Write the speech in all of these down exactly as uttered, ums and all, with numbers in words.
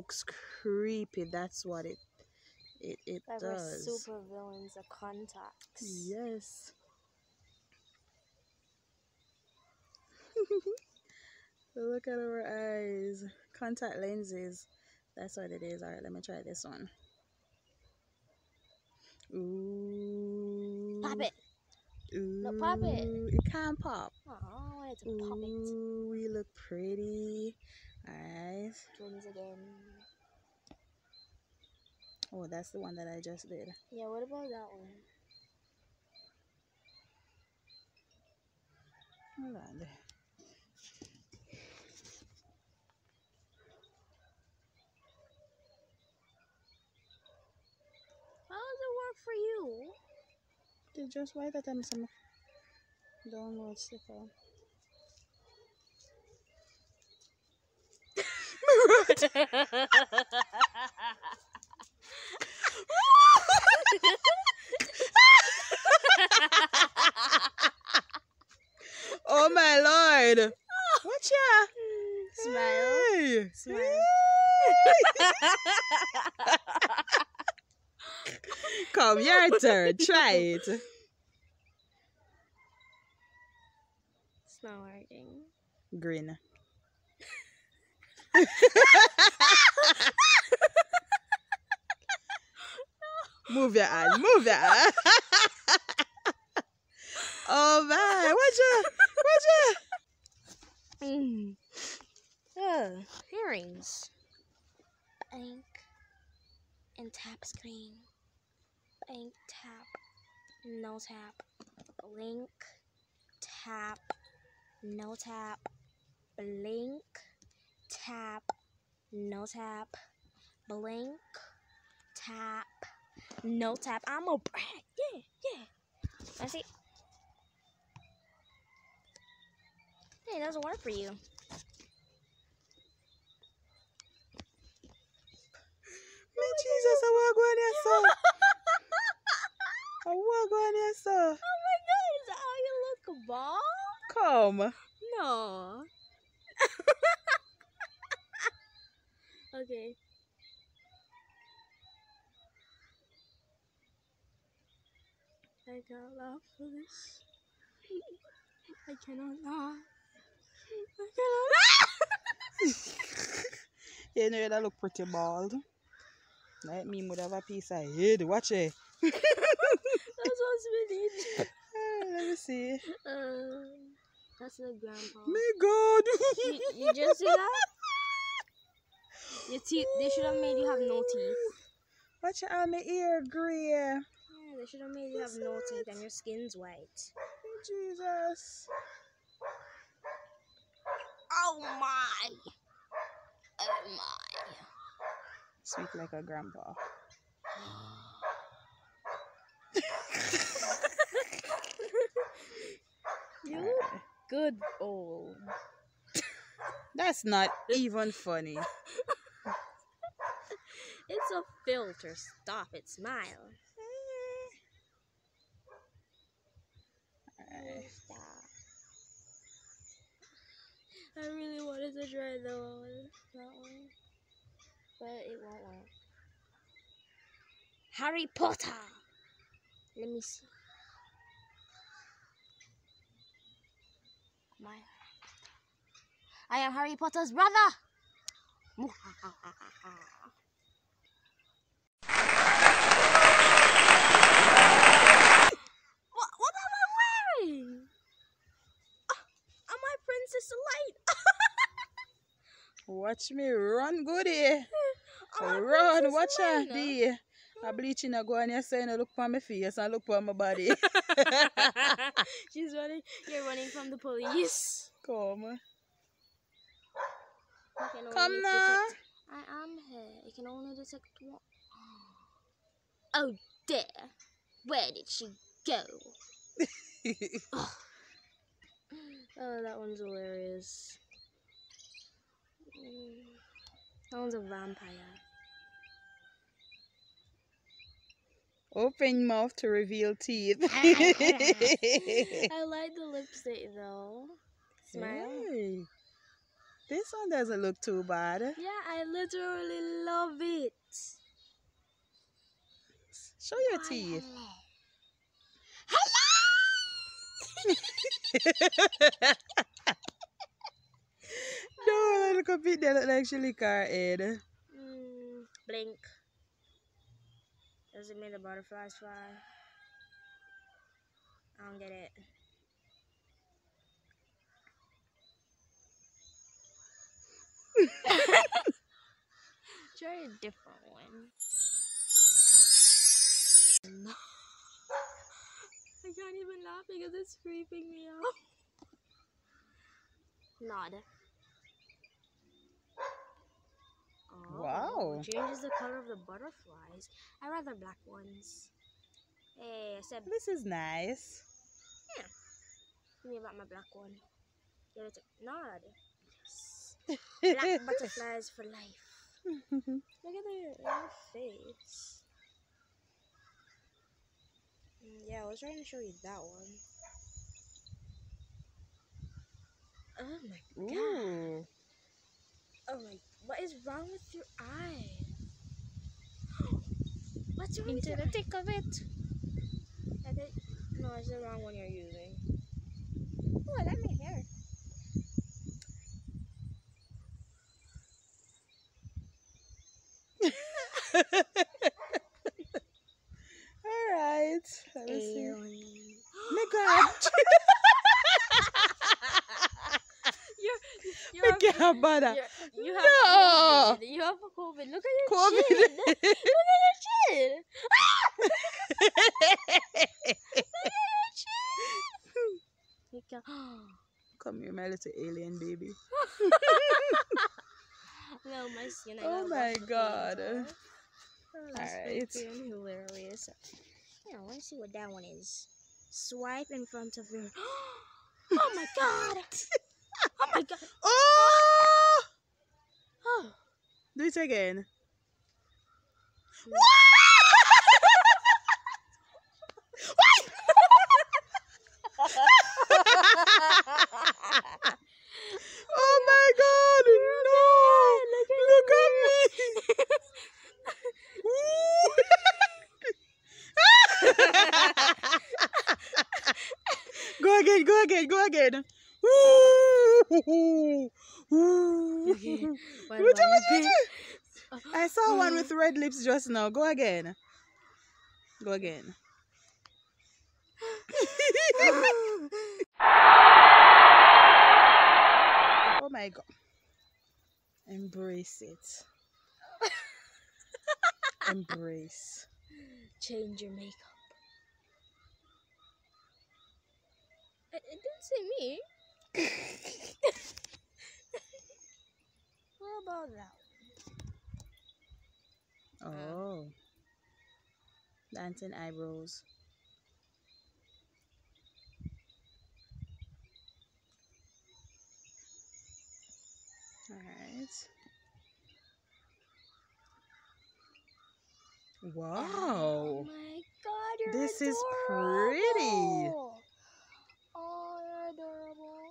looks creepy. That's what it it, it Like we're does. super villains of contacts. Yes. Look at our eyes. Contact lenses. That's what it is. Alright, let me try this one. Ooh. Pop it. Ooh. No, pop it. It can't pop. Oh, I wanted to pop it. Ooh, we look pretty. Alright. Twins again. Oh, that's the one that I just did. Yeah, what about that one? Hold on. How does it work for you? You just write that I'm some download sticker. Oh my lord! Watch ya! Smile. Hey. Smile. Come, your turn. Try it. It's not working. Green. Move your hand. Move your hand. Oh my! Watch ya! Watch ya! Mm. Oh, earrings. Ink and tap screen. Ink, tap, no tap. Blink, tap, no tap. Blink, tap, no tap. Blink, tap, no tap. I'm a brat. Yeah, yeah. That's it. Hey, it doesn't work for you. Me Jesus, I want to go in here, sir. I want to go in here, sir. Oh my god, is that how you look, Bob? Come. No. Okay. I can't laugh for this. I cannot laugh. I cannot laugh. You know that look pretty bald. Like me would have a piece of head. Watch it. That's what's beneath. Let me see. Uh, that's the grandpa. Me God. You, you just see that? Your teeth, they should have made you have no teeth. Watch out, my ear gray. Yeah, they should have made you have no teeth and your skin's white. Jesus. Oh my! Oh my! Sweet like a grandpa. You look good, old. That's not even funny. It's a filter. Stop it. Smile. Alright. Stop. I really wanted to try the one, that one, but it won't work. Harry Potter. Let me see. My, I am Harry Potter's brother. What? What am I wearing? Am I Princess Light? Watch me run goody. Am I Run, Princess watch her. Elena? D. I bleaching a go on your saying look for my face and look for my body. She's running. You're running from the police. Come. I can only Come now. detect- I am here. I can only detect one. Oh dear. Where did she go? Oh, that one's hilarious. Mm, That one's a vampire. Open mouth to reveal teeth. I like the lipstick though. Smile. Hey. This one doesn't look too bad. Yeah, I literally love it. Show your My teeth. Hello. No, look up it. They look like she lick her head. Mm, blink. Does it mean the butterflies fly? I don't get it. Try a different one. No. I can't even laugh because it's creeping me out. Nod. Oh, Wow. changes the color of the butterflies. I rather black ones. Hey, I said, This is nice. yeah. Give me about my black one. Give it a nod. Yes. Black butterflies for life. Look at their, their face. Mm, yeah, I was trying to show you that one. Oh my god. Ooh. Oh my, what is wrong with your eye? What's wrong with Into your the eye? thick of it. I think, no, it's the wrong one you're using. Oh, I like my hair. Alright. Let me see. Alien. My God. You're, I you're, can't bother. you're, you have No. COVID. You have COVID. Look at your COVID. chin. Look at your chin. You can, Come here, my little alien baby. no, my skin. I Oh gotta my wash the God. paint off. Oh, that's Alright. freaking hilarious. Yeah, I want to see what that one is. Swipe in front of your. Oh my god! Oh my god! Oh! Oh. Do it again. Oh my God! No! Look at me! Go again, go again, go again. Okay. What Which do I one was pick? it? I saw one with red lips just now. Go again. Go again. Oh my God. Embrace it. Embrace. Change your makeup. It, it didn't say me. What about that one? Oh. Dancing eyebrows. Alright. Wow. Oh my god, you're This is adorable. pretty. Oh, you're adorable.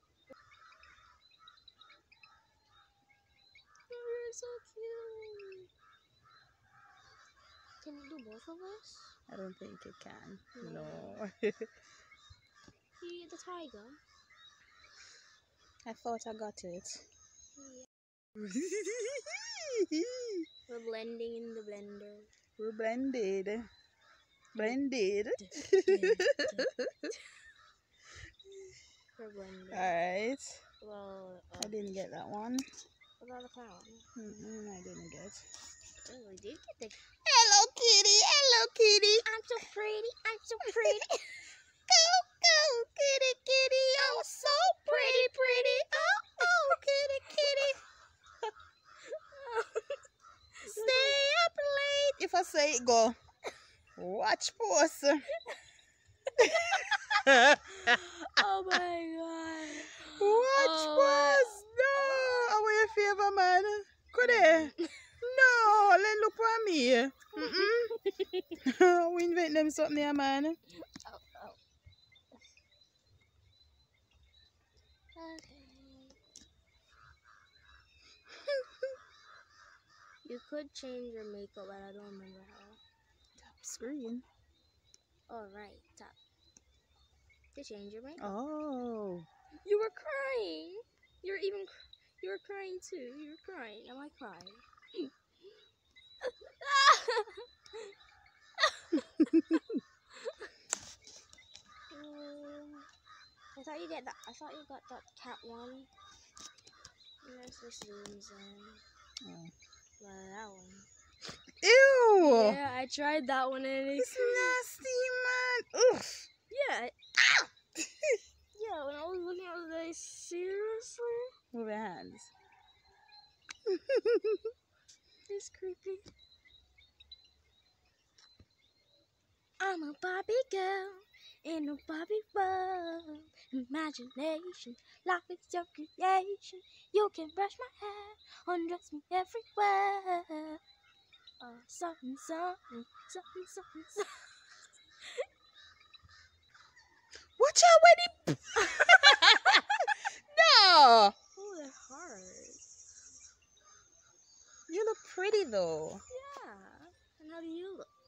You're so cute. Can you do both of us? I don't think it can. No. No. You the tiger. I thought I got it. We're blending in the blender. We're blended. Blended. We're blending. Alright. Well, uh, I didn't get that one. what about the clown? Mm-mm, I didn't get. Oh, we did get the. Hello, kitty. Hello, kitty. I'm so pretty. I'm so pretty. Go, go, kitty, kitty. Oh, so pretty, pretty. Oh, oh, kitty, kitty. Stay up late. If I say it, go. Watch pose. Oh my god. Watch Oh pose. No. I want your favor, man. Could they? No. Let look for me. Mm-mm. We invent them something here, man. Oh, oh. Okay. You could change your makeup, but I don't remember how. Tap screen. All right, tap. To change your makeup. Oh. You were crying. You're even. Cr- you were crying too. You were crying. Am I crying? um, I thought you get that. I thought you got that cat one. Unless this zooms in. Oh. Well, that one. Ew. Yeah, I tried that one and it. It's nasty, man. Oof. Yeah. Yeah, when I was looking, I was like, seriously? Move your hands. It's creepy. I'm a Barbie girl in a Barbie world. Imagination, life is your creation. You can brush my hair, undress me everywhere. Oh, something, something, something, something, something. Watch out when he... No. Oh, that hurt. You look pretty though. Yeah. And how do you look?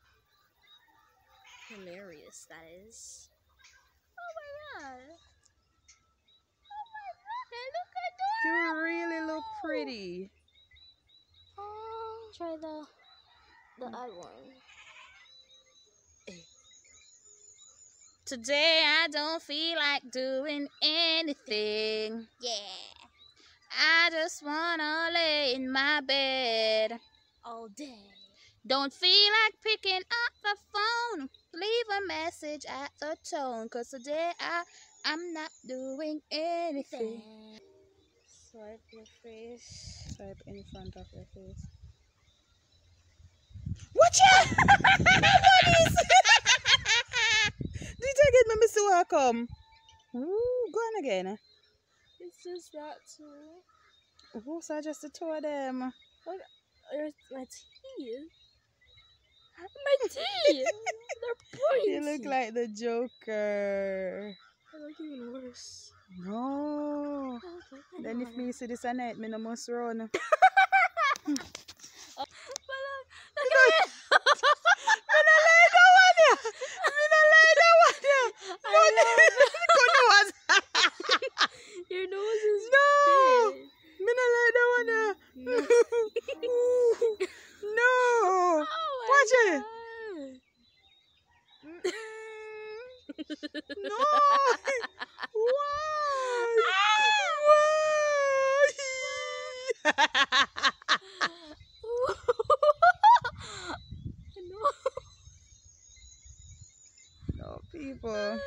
Hilarious, that is. Oh my god. Oh my god, look at that. You really look pretty. Oh, try the the eye one. Today I don't feel like doing anything. Yeah. I just wanna lay in my bed. All day. Don't feel like picking up the phone. Leave a message at the tone. Cause today I, I'm not doing anything. Swipe your face. Swipe in front of your face. Watch out! Did you get me, Mister Welcome? Ooh, go on again. It's just that too. Oh, so just the two of them. Look, there's my teeth. My teeth! They're pointy. You look like the Joker. They look even worse. No. I look like that Then now. if me see this at night, me no must run. Oh, but look, look at it! Me no lay down on you. Me no lay down on you. I know. Good nose. Your nose is No. big. Me no lay down on you. No. No. Oh my Watch it. God. No. Why? Why? No. No, people.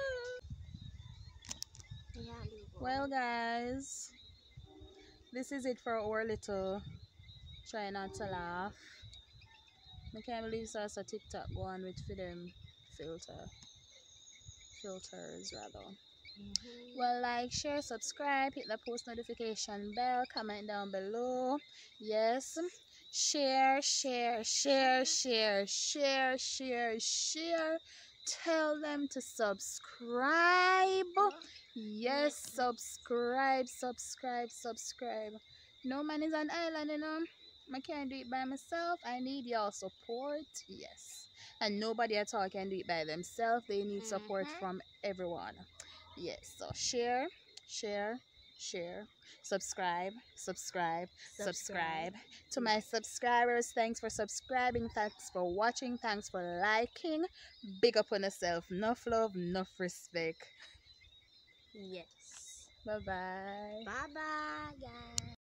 Well, guys, this is it for our little try not to laugh. I can't believe it's a TikTok go on with for them filter filters rather. Mm-hmm. Well, like, share, subscribe, hit the post notification bell, comment down below. Yes, share, share, share, share, share, share, share. Tell them to subscribe. Yes, subscribe, subscribe, subscribe. No man is an island, you know. I can't do it by myself. I need your support. Yes. And nobody at all can do it by themselves. They need support Mhm. from everyone. Yes. So share, share, share. Subscribe, subscribe, subscribe. Subscribe. To my subscribers, thanks for subscribing. Thanks for watching. Thanks for liking. Big up on yourself. Enough love, enough respect. Yes. Bye bye. Bye bye, guys.